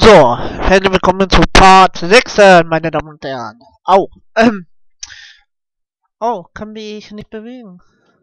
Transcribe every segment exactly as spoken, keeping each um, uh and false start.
So, herzlich willkommen zu Part sechs, meine Damen und Herren. Au, ähm, oh, kann mich nicht bewegen.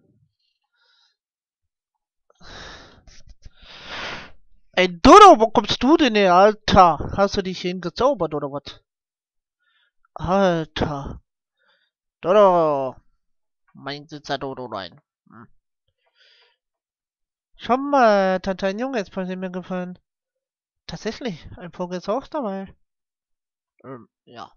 Ey, Dodo, wo kommst du denn her, Alter? Hast du dich hingezaubert oder was? Alter, Dodo, mein Sitzer Dodo rein. Hm. Schau mal, Tante, ein Junge ist von mir gefallen. Tatsächlich, ein Vogel ist auch dabei. Ähm, ja.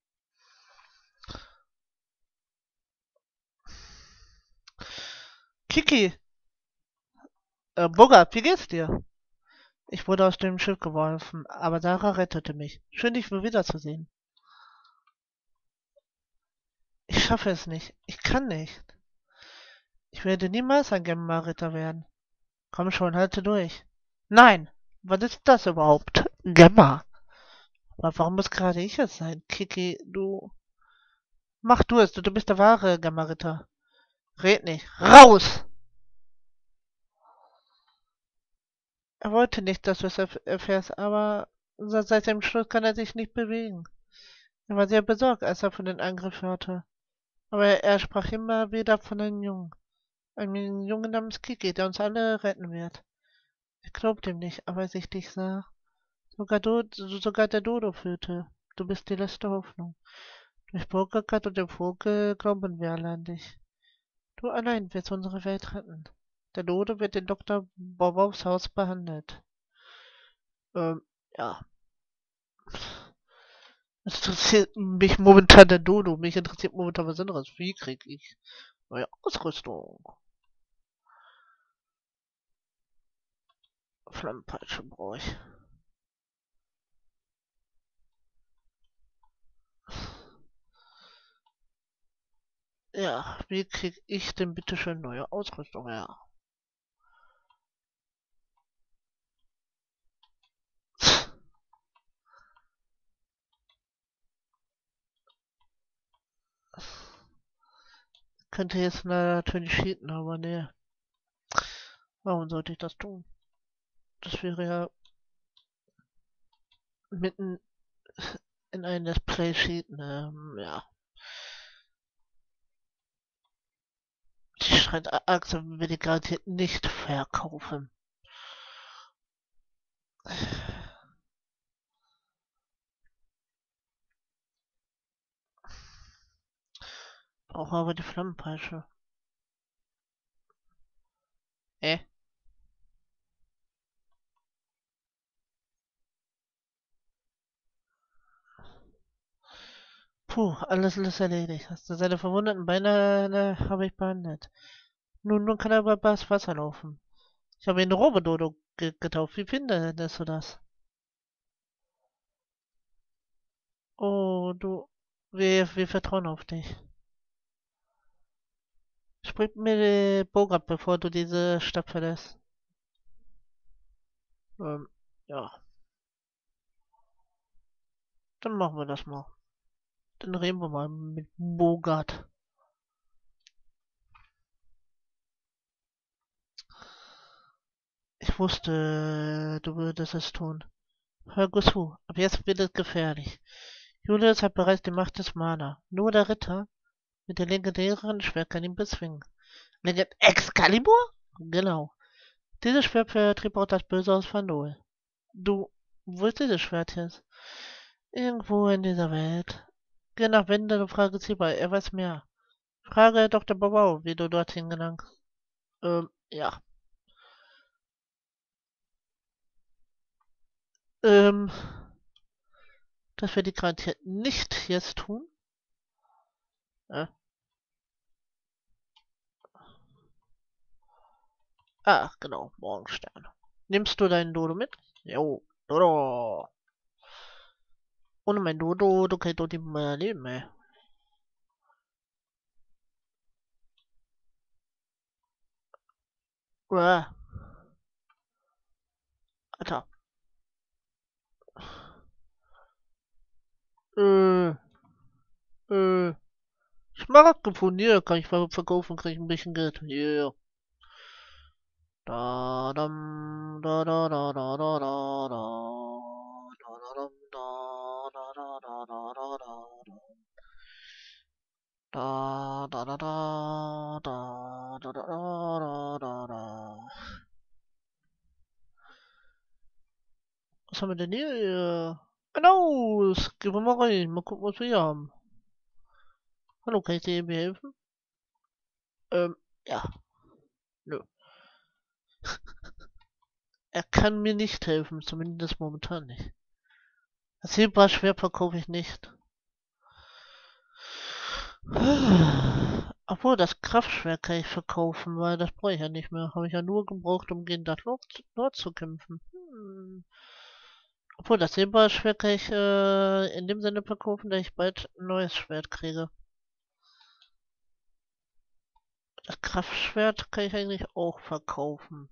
Kiki, äh, Bogart, wie geht's dir? Ich wurde aus dem Schiff geworfen, aber Sarah rettete mich. Schön, dich wohl wiederzusehen. Ich schaffe es nicht. Ich kann nicht. Ich werde niemals ein Gemma-Ritter werden. Komm schon, halte durch. Nein! Was ist das überhaupt? Gemma. Aber warum muss gerade ich es sein? Kiki, du... Mach du es, du, du bist der wahre Gemma-Ritter. Red nicht. Raus! Er wollte nicht, dass du es erf erfährst, aber seit dem Schluss kann er sich nicht bewegen. Er war sehr besorgt, als er von den Angriff hörte. Aber er sprach immer wieder von einem Jungen. Einem Jungen namens Kiki, der uns alle retten wird. Ich glaubte ihm nicht, aber als ich dich sah, sogar, Do sogar der Dodo fühlte. Du bist die letzte Hoffnung. Durch Burgerkat und dem Vogel glauben wir alle an dich. Du allein wirst unsere Welt retten. Der Dodo wird in Doktor Bobovs Haus behandelt. Ähm, ja. Es interessiert mich momentan der Dodo. Mich interessiert momentan was anderes. Wie krieg ich neue Ausrüstung? Flammenpeitsche brauche ich. Ja, wie krieg ich denn bitte schön neue Ausrüstung her? Könnte jetzt natürlich cheaten, aber ne. Warum sollte ich das tun? Das wäre ja mitten in ein Let's Play cheaten. Ähm, ja. Die Schreitachse will ich garantiert nicht verkaufen. Brauche aber die Flammenpeitsche. Äh? Puh, alles ist erledigt. Hast du seine verwundeten Beine ne, habe ich behandelt. Nun, nun kann er über das Wasser laufen. Ich habe ihn Robododo ge getauft. Wie findest du das? Oh, du, wir, wir vertrauen auf dich. Sprich mir den Bogen ab, bevor du diese Stadt verlässt. Ähm, ja, dann machen wir das mal. Dann reden wir mal mit Bogart. Ich wusste, du würdest es tun. Hör gut zu, ab jetzt wird es gefährlich. Julius hat bereits die Macht des Mana. Nur der Ritter mit der legendären Schwert kann ihn bezwingen. Legend Excalibur? Genau. Dieses Schwert vertrieb auch das Böse aus Vanol. Du, wo ist dieses Schwert jetzt? Irgendwo in dieser Welt. Geh nach Wende und frage Ziba, er weiß mehr. Frage Doktor Bobau, wie du dorthin gelangst. Ähm, ja. Ähm, das werde ich garantiert nicht jetzt tun. Äh. Ach, genau, Morgenstern. Nimmst du deinen Dodo mit? Jo, Dodo. Ohne mein Dodo, du kannst doch nicht mehr leben, ey. Uah. Alter. Äh, äh. Smaragd gefunden, hier kann ich ver verkaufen, krieg ich ein bisschen Geld. Yeah. Da, dam, da, da, da, da, da, da, da, da da da da da da da da. Was haben wir denn hier? Genau, es gehen wir mal rein. Mal gucken, was wir hier haben. Hallo, kann ich dir irgendwie helfen? Ähm, ja, nö. Er kann mir nicht helfen, zumindest momentan nicht. Das Zebra-Schwert verkaufe ich nicht. Obwohl, das Kraftschwert kann ich verkaufen, weil das brauche ich ja nicht mehr. Habe ich ja nur gebraucht, um gegen das Lord, Lord zu kämpfen. Hm. Obwohl, das Silberschwert kann ich äh, in dem Sinne verkaufen, dass ich bald ein neues Schwert kriege. Das Kraftschwert kann ich eigentlich auch verkaufen.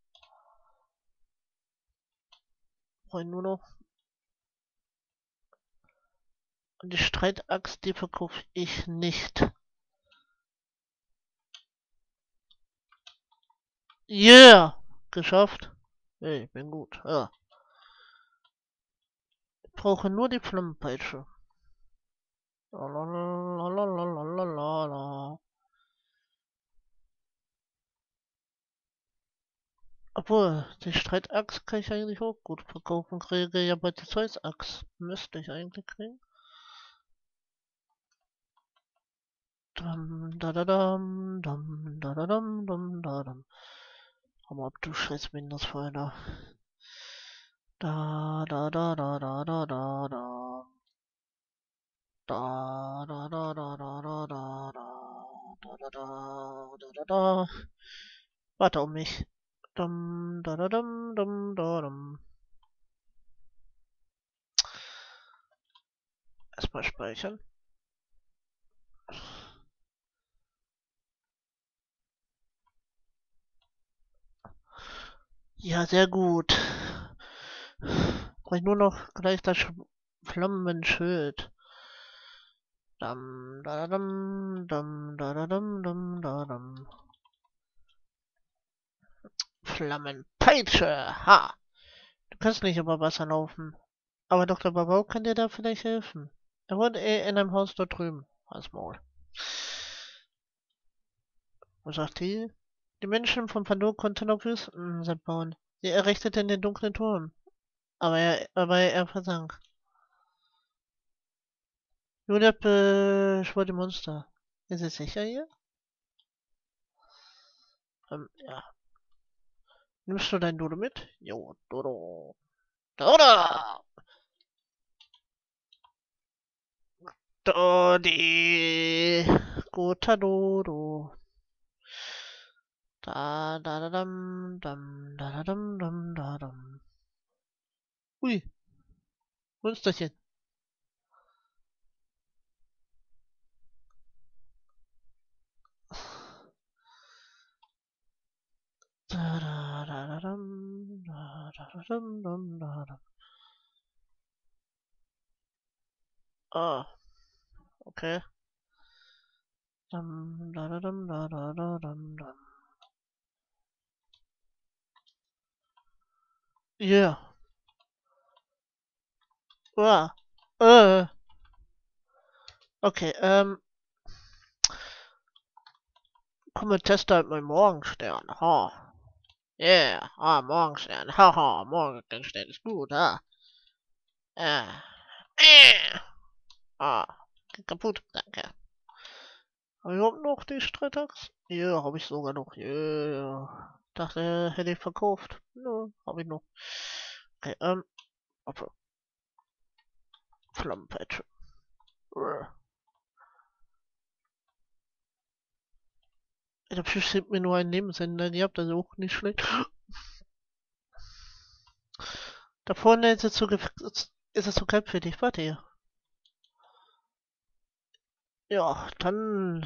Brauche ich nur noch. Und die Streitaxt, die verkaufe ich nicht. Yeah! Geschafft. Hey, ich bin gut. Ja. Ich brauche nur die Flammenpeitsche. Lalalalalalala. Obwohl, die Streitaxt kann ich eigentlich auch gut verkaufen. Kriege ja bei der Zeus-Axt. Müsste ich eigentlich kriegen. Dam, da da dam, dam, da da dam, dam, da dam. Hau mal ab, du scheiß Mindestfeuer. Da da da da da da da da. Da da da da da da da da. Da da da da da da. Warte auf mich. Dam, da da dam, dam, da dam. Erstmal speichern. Ja, sehr gut. Brauche ich nur noch gleich das Sch- Flammenschild. Dam, da, dam, dam, da, da, dam, dam, da, dam. Flammenpeitsche, ha! Du kannst nicht über Wasser laufen. Aber Doktor Babau kann dir da vielleicht helfen. Er wohnt eh in einem Haus dort drüben. Als Maul. Was sagt die? Die Menschen von Pandor konnten auf Wüsten bauen. Sie errichteten den dunklen Turm. Aber er, aber er versank. Julia beschwor die Monster. Ist es sicher hier? Ähm, ja. Nimmst du dein Dodo mit? Jo, Dodo. Dodo! Dodi! Guter Dodo. Da, da, da, dam, dam, da, da, dam, dam, da, dam. Ui, Monsterchen. Da, da, da, da, dam, da, da, da, dam, dam, da, dam. Ah, okay. Dam, da, da, dam, da, da, da, dam, dam. Yeah. Ah. Äh. Okay, ähm. Komm, wir testen halt mal Morgenstern. Ha. Yeah. Ah, Morgenstern. Haha, Morgenstern ist gut, ha. Ah. Äh. Ah. Geht kaputt, danke. Hab ich überhaupt noch die Streitaxt? Ja, habe ich sogar noch. Ja. Dachte, hätte ich verkauft. Nö, habe ich noch. Okay, ähm. Warte. Flammenpeitsche. Äh. Der Fisch hat mir nur einen Lebensender gehabt, also auch nicht schlecht. Da vorne ist es zu, ist es zu kalt für dich. Warte hier. Ja, dann.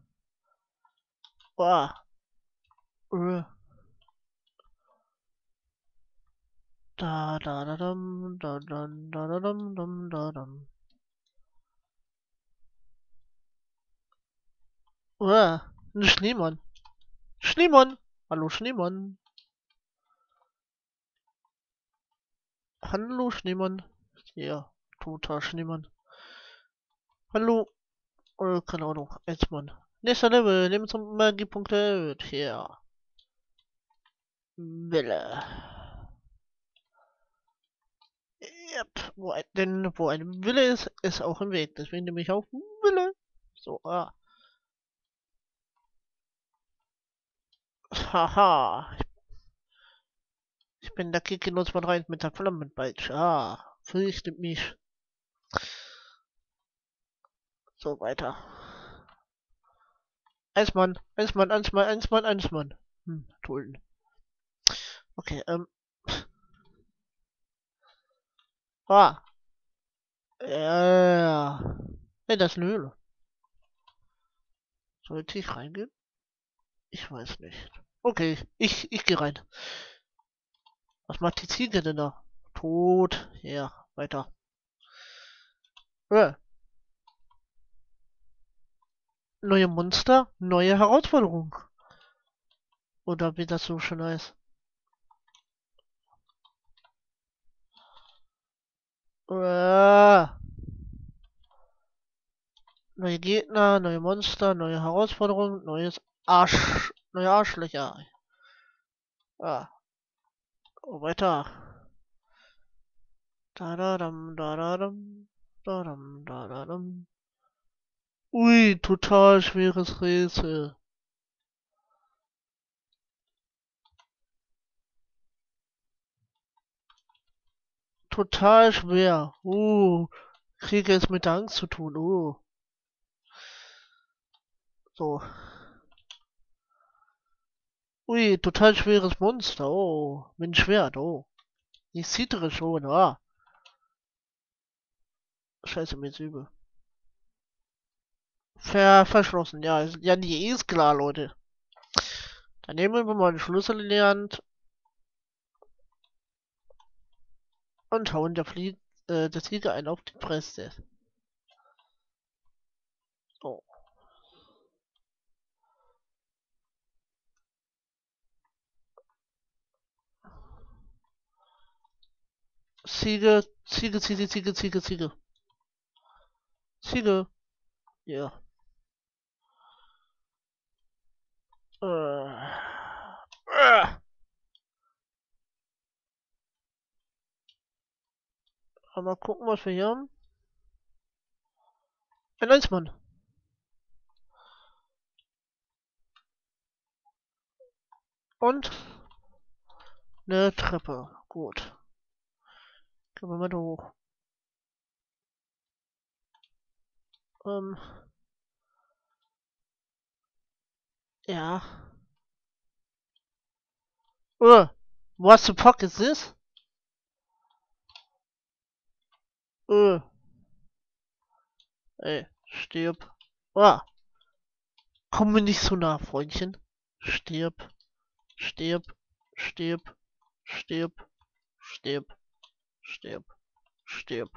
Boah. Äh. Da, da, da, dum, da, da, da, da, dum, dum, da, dum. Uah, ein Schneemann. Schneemann! Hallo Schneemann. Hallo Schneemann. Ja, toter Schneemann. Hallo. Äh, keine Ahnung. Eismann. Nächster Level, Lebens- und Magiepunkte erhöht. Hier. Wille. Yep. Wo ein, denn wo ein Wille ist, ist auch ein Weg. Deswegen nehme ich auch Wille. So, ah. Haha. Ich bin der Kiki null zwei drei mit der Flammenpeitsche. Ah. Fürchtet mich. So, weiter. Eismann, Eismann, Eismann, Eismann, Eismann. Hm, Tullen. Okay, ähm. Ah. Ja. Hey, das ist eine Höhle. Sollte ich reingehen? Ich weiß nicht. Okay, ich, ich gehe rein. Was macht die Ziege denn da? Tot. Ja, weiter. Äh, neue Monster, neue Herausforderung. Oder wie das so schön heißt. Äh, neue Gegner, neue Monster, neue Herausforderung, neues Arsch. Neue Arschlöcher. Ah, oh, weiter. Da da dam, da da dam, da dam, da da dam. Ui, total schweres Rätsel. Total schwer. Uh, Kriege es mit der Angst zu tun. Uh, so. Ui, total schweres Monster. Oh, mit dem Schwert. Oh, ich zittere schon. Ah, scheiße, mir ist übel. Ver verschlossen. Ja, ist- ja, die ist klar, Leute. Dann nehmen wir mal den Schlüssel in die Hand und hauen der Flie äh, der Tiger einen auf die Fresse. Oh. Ziege, Ziege, Ziege, Ziege, Ziege, Ziege. Ziege. Ja. Äh. Äh. Mal gucken, was wir hier haben. Ein Eismann. Und eine Treppe. Gut. Gehen wir mal da hoch. Ähm. Ja. Uh, what the fuck is this? Uh, ey, stirb. Ah, komm mir nicht so nah, Freundchen. Stirb, stirb, stirb, stirb, stirb, stirb, stirb.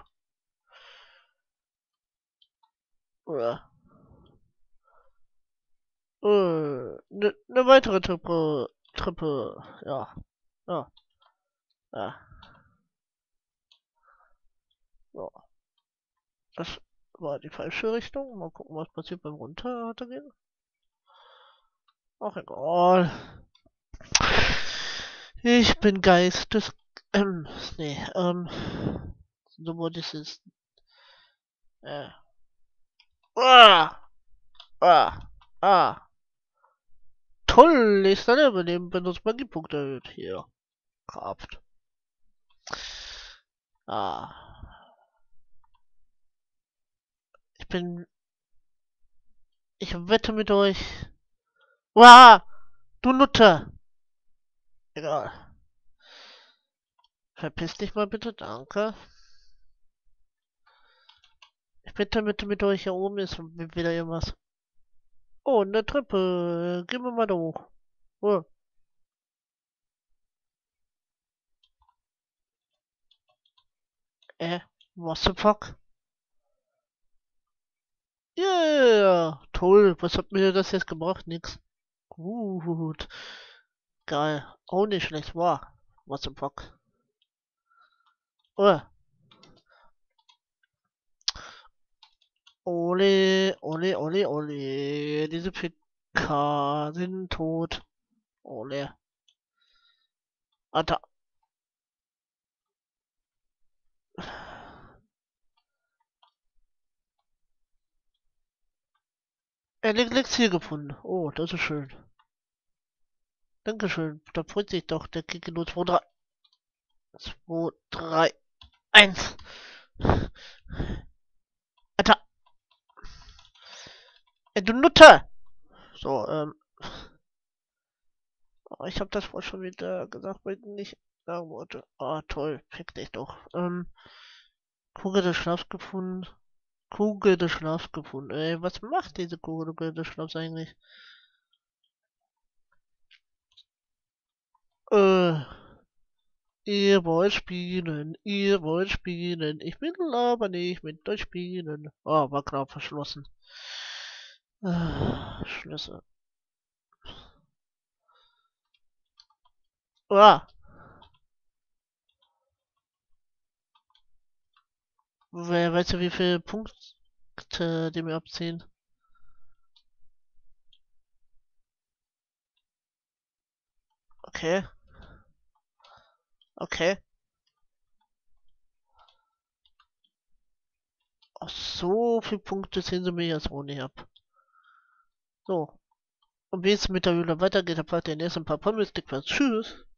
Uh, uh, ne, ne weitere Treppe, Treppe, ja, ja, ja, ja. Das war die falsche Richtung. Mal gucken, was passiert beim Runtergehen. Ach, egal. Ich bin Geistes... Ähm, nee, ähm... So wurde es ist... Äh... Ah! Ah! Ah! Toll! Ist dann übernehmen, benutzt Magiepunkte erhöht. Hier. Kraft. Ah. Ich bin... Ich wette mit euch... Wow! Du Nutte! Egal. Verpiss dich mal bitte, danke. Ich wette mit, mit euch, hier oben ist wieder irgendwas. Oh, eine Treppe. Gehen wir mal da hoch. Oh. Äh, what the fuck? Yeah, toll. Was hat mir das jetzt gebracht? Nix. Gut. Geil. Auch nicht schlecht. Wow. What the fuck? Oh. Ole, ole, ole, ole. Diese P K sind tot. Ole. Alter. Elixier gefunden. Oh, das ist schön. Dankeschön. Da freut sich doch der Kiki nur zwei, drei. zwei, drei, eins. Alter. Ey, du Nutte! So, ähm. Oh, ich hab das wohl schon wieder gesagt, weil ich nicht sagen wollte. Ah, toll. Fick dich doch. Ähm. Kugel des Schlafs gefunden. Kugel des Schlafs gefunden. Ey, was macht diese Kugel des Schlafs eigentlich? Äh. Ihr wollt spielen, ihr wollt spielen. Ich will aber nicht mit euch spielen. Oh, war knapp verschlossen. Ah, Schlüssel. Ah, wer weiß ja, wie viele Punkte die mir abziehen. Okay, okay. Ach, so viele Punkte ziehen sie mir jetzt wohl nicht ab. So. Und wie es mit der Höhle weitergeht, erfahrt ihr in den nächsten paar Pommes. Tschüss.